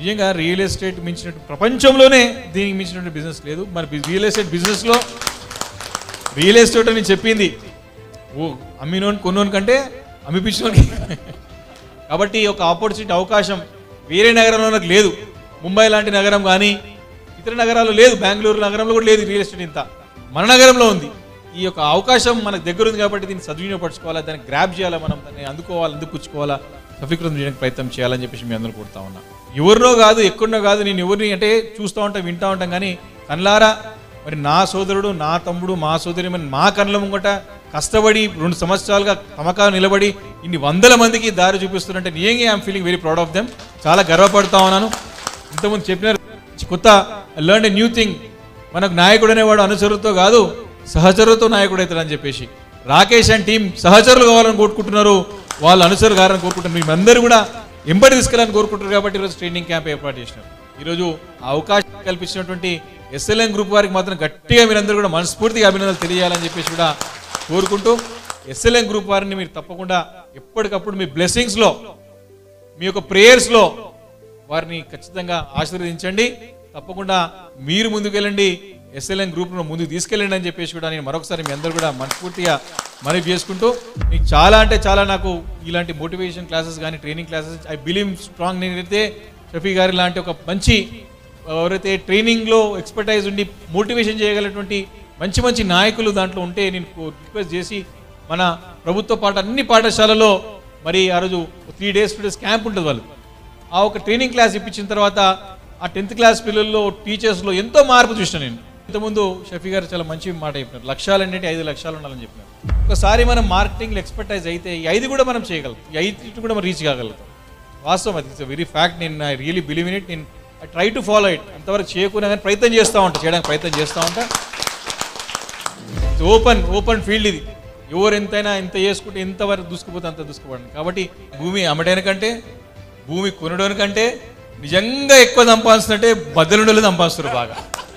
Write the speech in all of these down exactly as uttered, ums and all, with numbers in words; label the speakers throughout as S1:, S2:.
S1: నిజంగా real estate మించినట్టు ప్రపంచంలోనే దీనికి మించినట్టు బిజినెస్ లేదు. మరి రియల్ ఎస్టేట్ బిజినెస్లో రియల్ ఎస్టేట్ అని చెప్పింది ఓ అమ్మినోని కొన్నోని కంటే అమ్మిపించినోని. కాబట్టి ఒక ఆపర్చునిటీ అవకాశం వేరే నగరంలో నాకు లేదు. ముంబై లాంటి నగరం కానీ ఇతర నగరాల్లో లేదు, బెంగళూరు నగరంలో కూడా లేదు రియల్ ఎస్టేట్. ఇంత మన నగరంలో ఉంది. ఈ యొక్క అవకాశం మనకు దగ్గర ఉంది కాబట్టి దీన్ని సద్వినియోగపరచుకోవాలా, దాన్ని గ్రాప్ చేయాలా, మనం దాన్ని అందుకోవాలి, అందుపుచ్చుకోవాలా, సఫీకృతం చేయడానికి ప్రయత్నం చేయాలని చెప్పేసి మీ అందరూ కోరుతా ఉన్నా. ఎవరినో కాదు, ఎక్కడనో కాదు, నేను ఎవరిని అంటే చూస్తూ ఉంటాం, వింటూ ఉంటాం, కానీ కళ్ళారా మరి నా సోదరుడు, నా తమ్ముడు, మా సోదరి మరి మా కళ్ళ ముంగట కష్టపడి రెండు సంవత్సరాలుగా తమకా నిలబడి ఇన్ని వందల మందికి దారి చూపిస్తున్నంటే నిజంగా I'm feeling very proud of them. చాలా గర్వపడతా ఉన్నాను. ఇంతకుముందు చెప్పినారు కొత్త లెర్న్ ఎ న్యూ థింగ్. మనకు నాయకుడు అనేవాడు అనుచరులతో కాదు సహచరులతో నాయకుడు అవుతాడని చెప్పేసి రాకేష్ అండ్ టీం సహచరులు కావాలని కోరుకుంటున్నారు, వాళ్ళు అనుచరులు కావాలని కోరుకుంటున్నారు. మేమందరూ కూడా ఎంబడి తీసుకెళ్ళాలని కోరుకుంటున్నారు. కాబట్టి ఈరోజు ట్రైనింగ్ క్యాంప్ ఏర్పాటు చేసినారు. ఈరోజు ఆ అవకాశం కల్పించినటువంటి ఎస్ఎల్ఎన్ గ్రూప్ వారికి మాత్రం గట్టిగా మీరందరూ కూడా మనస్ఫూర్తిగా అభినందనలు తెలియాలని చెప్పేసి కూడా కోరుకుంటూ, ఎస్ఎల్ఎన్ గ్రూప్ వారిని మీరు తప్పకుండా ఎప్పటికప్పుడు మీ బ్లెస్సింగ్స్లో, మీ యొక్క ప్రేయర్స్లో వారిని ఖచ్చితంగా ఆశీర్వదించండి. తప్పకుండా మీరు ముందుకెళ్ళండి, ఎస్ఎల్ఎన్ గ్రూప్ను ముందుకు తీసుకెళ్ళండి అని చెప్పేసి కూడా నేను మరొకసారి మీ అందరూ కూడా మనస్ఫూర్తిగా మనవి చేసుకుంటూ, మీకు చాలా అంటే చాలా నాకు ఇలాంటి మోటివేషన్ క్లాసెస్ కానీ training classes I believe strong. నేనైతే షఫీ గారి లాంటి ఒక మంచి ఎవరైతే ట్రైనింగ్లో ఎక్స్పర్టైజ్ ఉండి మోటివేషన్ చేయగలిగినటువంటి మంచి మంచి నాయకులు దాంట్లో ఉంటే నేను రిక్వెస్ట్ చేసి మన ప్రభుత్వ పాఠ అన్ని పాఠశాలలో మరి ఆ రోజు three days two days camp ఉంటుంది. వాళ్ళు ఆ ఒక ట్రైనింగ్ క్లాస్ ఇప్పించిన తర్వాత ఆ టెన్త్ క్లాస్ పిల్లల్లో టీచర్స్లో ఎంతో మార్పు చూసినాను నేను. ఇంతకుముందు షఫీ గారు చాలా మంచి మాట చెప్పినారు, లక్ష్యాలు అంటే ఐదు లక్షలు ఉండాలని చెప్పినారు. ఒకసారి మనం మార్కెటింగ్లో ఎక్స్పర్టైజ్ అయితే ఈ ఐదు కూడా మనం చేయగలుగుతాం, ఈ ఐదు కూడా మనం రీచ్ కాగలుగుతాం. వాస్తవం, అది ఇట్స్ వెరీ ఫ్యాక్ట్. నేను I really believe in it. నేను I try to follow it. అంతవరకు చేయకున్నా కానీ ప్రయత్నం చేస్తూ ఉంటా, చేయడానికి ప్రయత్నం చేస్తూ ఉంటా. ఓపెన్ ఓపెన్ ఫీల్డ్ ఇది. ఎవరు ఎంతైనా ఎంత చేసుకుంటే ఎంతవరకు దూసుకుపోతే అంత దూసుకుపోండి. కాబట్టి భూమి అమ్మడానికంటే భూమి కొనడానికంటే నిజంగా ఎక్కువ సంపాదిస్తుంటే బద్దలుండలు సంపాదిస్తారు బాగా.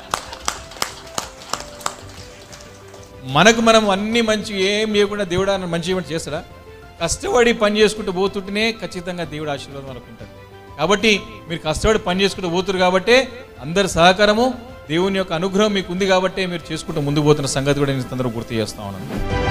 S1: మనకు మనం అన్ని మంచి ఏం లేకుండా దేవుడు మంచి ఏమంటే చేస్తాడా? కష్టపడి పని చేసుకుంటూ పోతుంటేనే ఖచ్చితంగా దేవుడు ఆశీర్వాదం అనుకుంటాడు. కాబట్టి మీరు కష్టపడి పని చేసుకుంటూ పోతున్నారు కాబట్టి అందరి సహకారము దేవుని యొక్క అనుగ్రహం మీకు ఉంది కాబట్టి మీరు చేసుకుంటూ ముందుకు పోతున్న సంగతి కూడా నేను తొందరగా గుర్తు చేస్తా ఉన్నాను.